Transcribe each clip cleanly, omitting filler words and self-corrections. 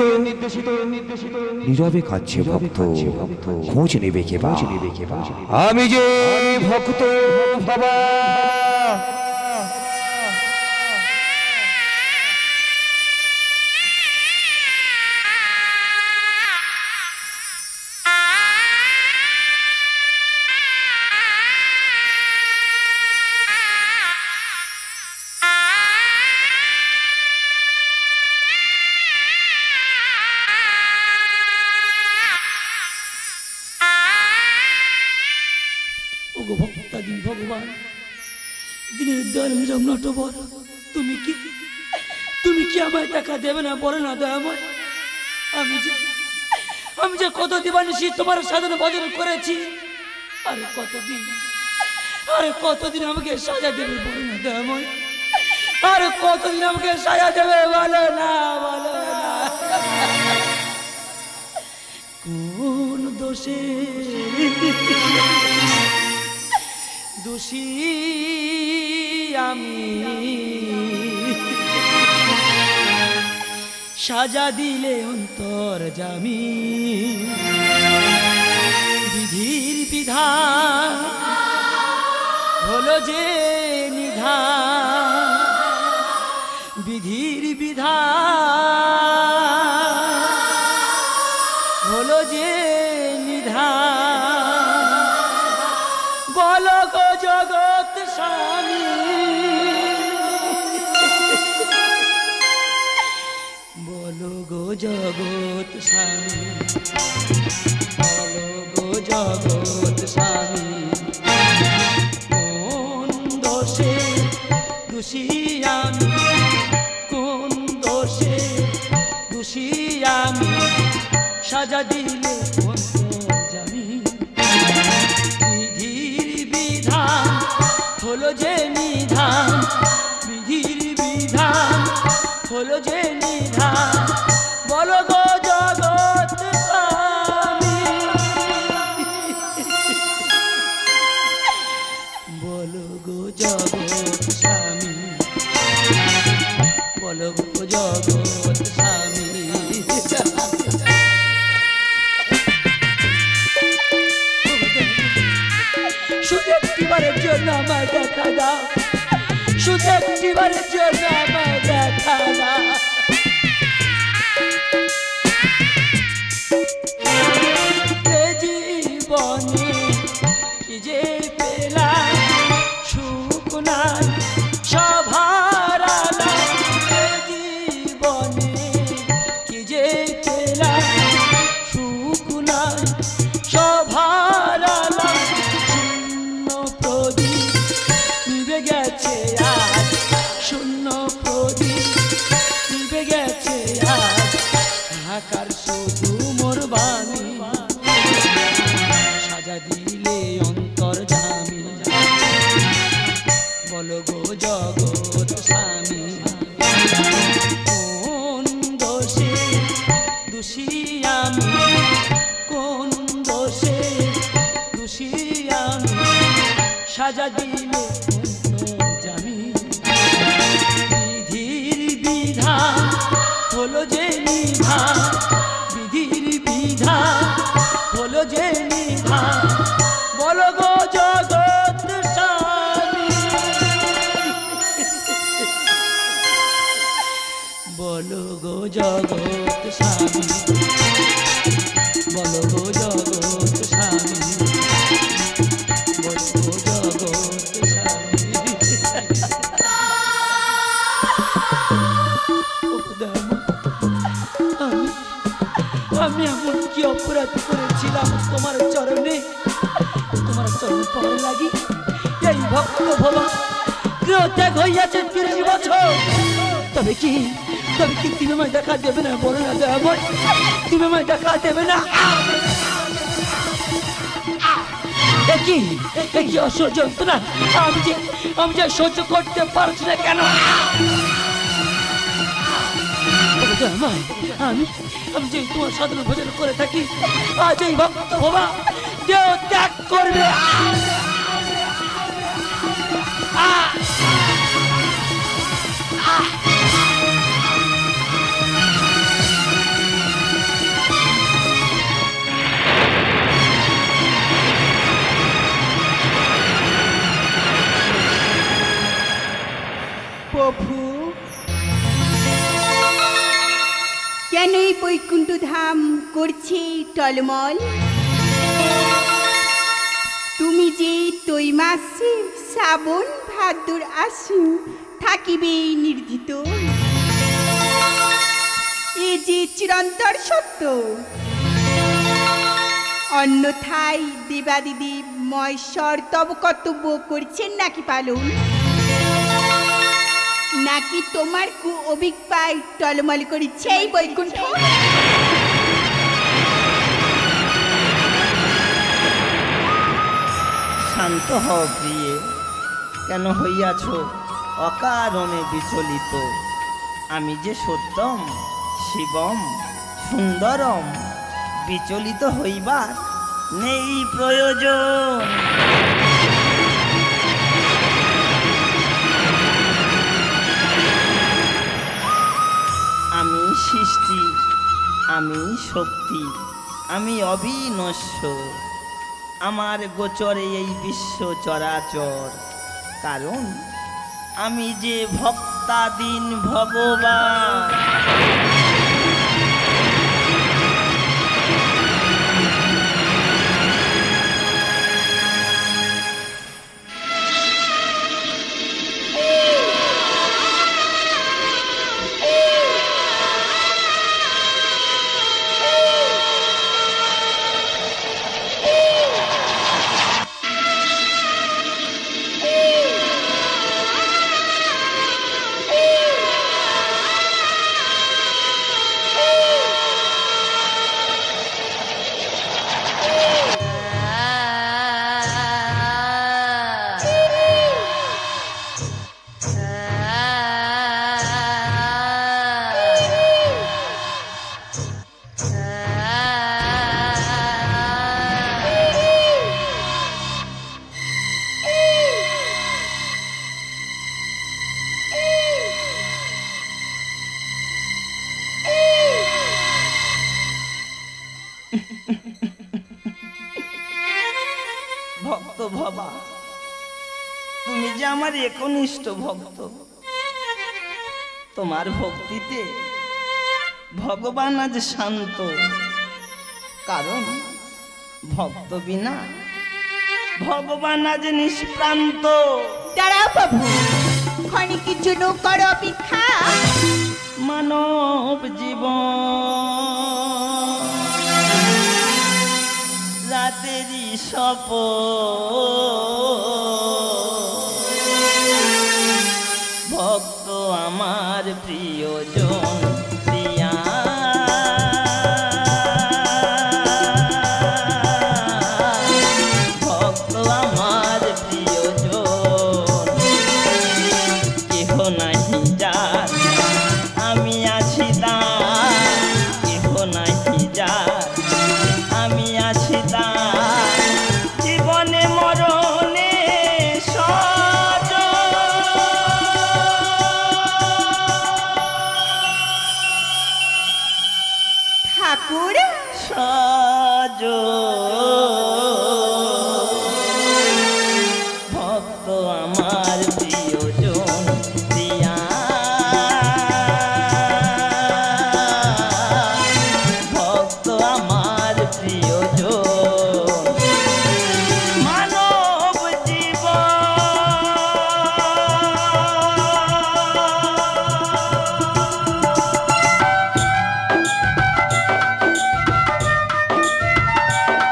নীরবে কাঁদছে ভক্ত, খোঁজ নেবে কে বা? আমি যে ভক্ত বাবা। ভগবান দিনের দয়ালুরাম নটবর, তুমি কি আমায় দেখা দেবে না? বলো না দয়াময়। আমি যে কত দিবানিশি তোমার সাধন ভজন করেছি, আরে কতদিন আমাকে সাজা দেবে? বলো না দয়াময়, আরে কতদিন আমাকে সাজা দেবে? বলো না। কোন দোষে দোষী আমি, সাজা দিলে অন্তর জামি? বিধির বিধান হলো যে নিধান, বিধির বিধান হলো যে নিধান। বলো গো জগৎ স্বামী, বলো গো জগৎ স্বামী, বলো গো জগৎ স্বামী, কোন দোষে দোষী আমি, কোন দোষে দোষী আমি, সাজা দিলে অন্তর জামি? বিধির বিধান হলো যে নিধান, বিধির বিধান হলো যে নিধান। বলো গো জগৎ স্বামী, বলো গো জগৎ স্বামী, বলো গো জগৎ স্বামী। শুধু একটিবারের জন্য আমায় দেখা দাও, শুধু একটিবারের জন্য আমায় দেখা দাও। জীবনে কি যে পেলাম সুখ নাই সভার আলাপ, জীবনে কি যে পেলাম সুখ নাই সভার আলাপ। শূন্য প্রদীপ নিভে গেছে আজ, শূন্য প্রদীপ নিভে গেছে আজ, আকার শুধু মোর বাণী, সাজা দিলে অন্তর জামি। বলো গো জগৎ স্বামী, কোন দোষে দোষী আমি, কোন দোষে দোষী আমি, সাজা দিলে অন্তর জামি? বিধির বিধান হলো যে নিধান, বিধির বিধান হলো যে নিধান। বলো গো জগৎ স্বামী, বলো গো জগৎ স্বামী, বলো গো জগৎ স্বামী, বলো গো জগৎ স্বামী। আমি এমন কি অপরাধ করেছিলাম তোমার চরণে, তোমার চরণ পাওয়ার লাগি এই ভক্ত ভবা গৃহ ত্যাগ হইয়াছে 30 বছর? তবে কি তুমি আমায় দেখা দেবে না? বলো না দয়াময়, তুমি আমায় দেখা দেবে না? কি অসহ্য যন্ত্রণা আমি যে সহ্য করতে পারছি না কেন? আমি যে তোমার সাধন ভোজন করে থাকি, আজ এই ভক্ত ভবা দেহ ত্যাগ করবে। কেন এই বৈকুণ্ঠ ধাম করছে টলমল? তুমি যে তৈ মাসে শ্রাবণ ভাদ্র আশ্বিন থাকিবে নির্ধিত, এ যে চিরন্তর সত্য। অন্যথায় দেবাদিদেব মহেশ্বর তব কর্তব্য করছেন নাকি পালন, নাকি তোমার কু অভিজ্ঞায় টলমল করেছে এই বৈকুণ্ঠ? শান্ত হও প্রিয়ে, কেন হইয়াছ অকারণে বিচলিত? আমি যে সত্যম শিবম সুন্দরম, বিচলিত হইবার নেই প্রয়োজন। আমি সৃষ্টি, আমি শক্তি, আমি অবিনশ্বর। আমার গোচরে এই বিশ্ব চরাচর, কারণ আমি যে ভক্তাধীন ভগবান। ভক্ত ভবা, তুমি যে আমার একনিষ্ঠ ভক্ত, তোমার ভক্তিতে ভগবান আজ শান্ত, কারণ ভক্ত বিনা ভগবান আজ নিষ্প্রান্ত। দাঁড়াও প্রভু, ক্ষণিকের জন্য করো অপেক্ষা। মানব জীবন রাতেরই ভক্ত আমার প্রিয়জন প্রিয়া, ভক্ত আমার প্রিয়জন, কেহ নাহি যার আমি আছি তার, কেহ নাহি যার আমি আছি তার, জীবনে মরণে সজন। ঠাকুর ভক্ত আমার প্রিয়জন প্রিয়া, ভক্ত আমার প্রিয়জন, মানব জীবন।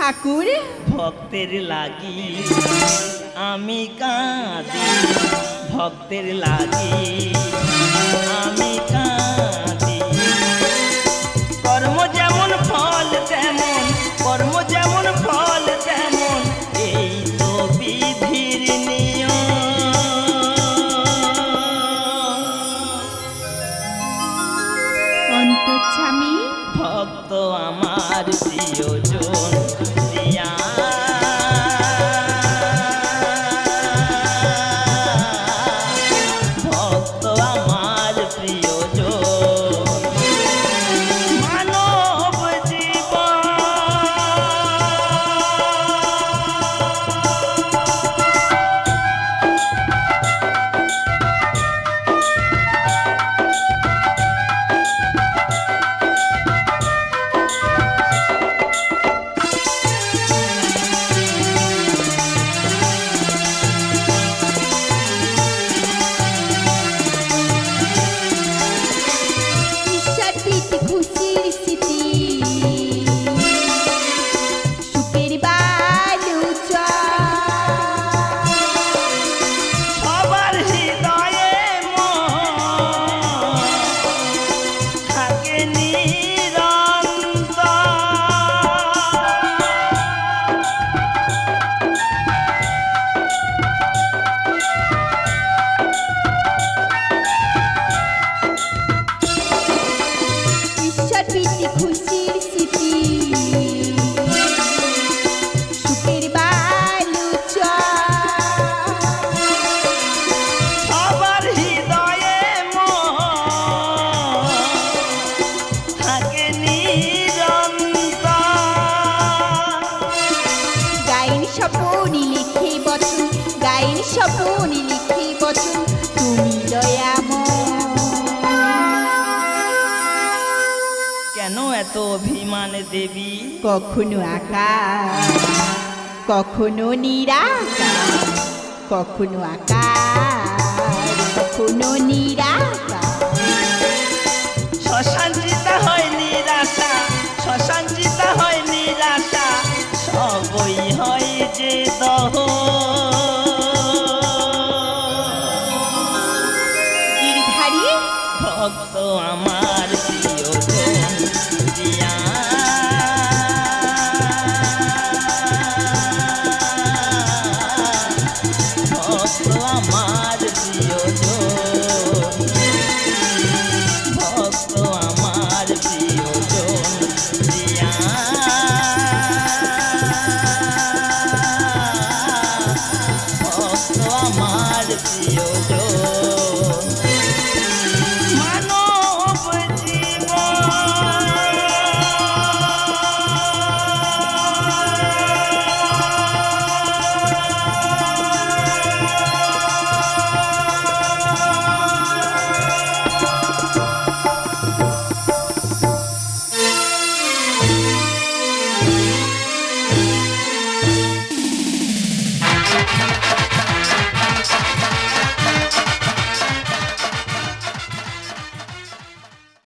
ঠাকুর ভক্তের লাগি আমি কাঁদি, ভক্তের লাগি আমি কাঁদি। কর্ম যেমন ফল তেমন, কর্ম যেমন ফল তেমন, এই তো বিধির নিয়ম। অন্তর্যামী ভক্ত আমার প্রিয়জন দিয়া, ভক্ত আমার প্রিয়জন মানব জীবন। ঈশ্বর প্রীতি খুশির স্মৃতি সুখের বালুচর সবার হৃদয়ে মন থাকে নিরন্তর। ঈশ্বর প্রীতি খুশির স্মৃতি সুখের বালুচর সবার হৃদয়ে মন থাকে নিরন্তর। গাইন স্বপনি লিখে বচন, গাইন স্বপনি লিখে বচন, তুমি দয়াময়। কেন এত অভিমান দেবী? কখনো আকাশ, কখনো নিরাকার, কখনো আকাশ, কখনো নিরাকার। শ্মশানচিতা হয় নিরাশা, শ্মশানচিতা হয় নিরাশা, সবই হয় যে দহ। গিরিধারী ভক্ত আমার